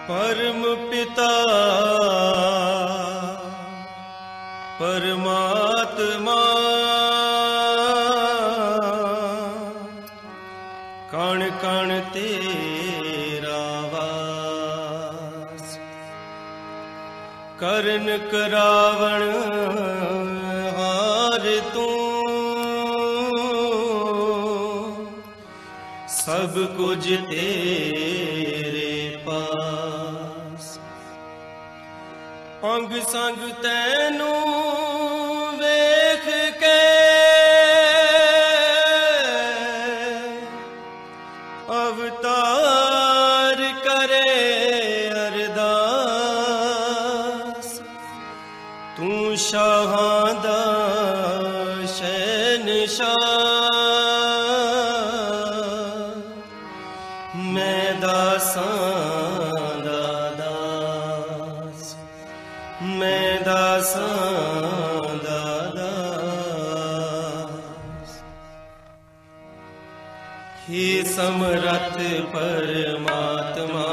परम पिता परमात्मा कण कण तेरा वास। करन करावण हार तू सब कुछ तेरे पास। अंग संग तैनू वेख के अवतार करे अरदास। तू शाहां दा शहनशाह, मैं दासां दा दास, मैं दासां दा दास। हे समरथ परमात्मा,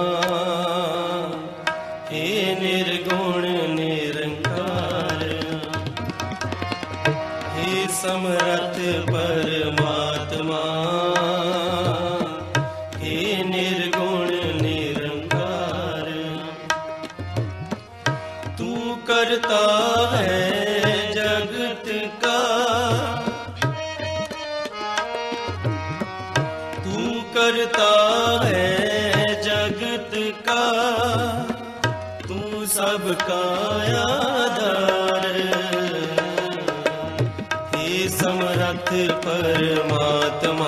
हे निर्गुण निरंकार। हे समरथ परमात्मा, हे निर्गुण निरंकार। तू करता है जगत का, तू करता है जगत का, तू सबका आधार। हे समरथ परमात्मा,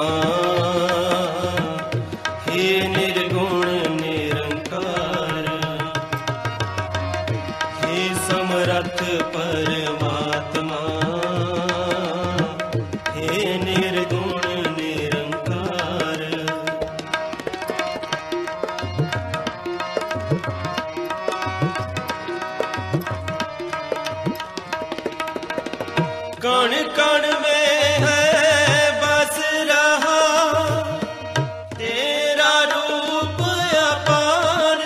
हे निर्गुण निरंकार। हे समरथ परमात्मा, हे निर्गुण निरंकार। कण कण में है बस रहा तेरा रूप अपार।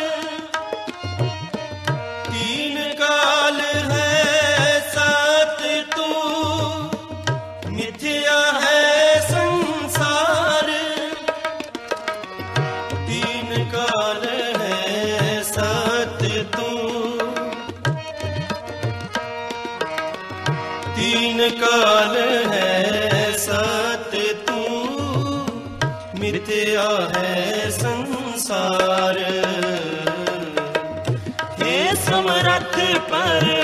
तीन काल है साथ तू, मिथ्या है संसार। तीन काल है साथ तू, तीन काल है साथ तू, मिथ्या है संसार। हे समरथ पर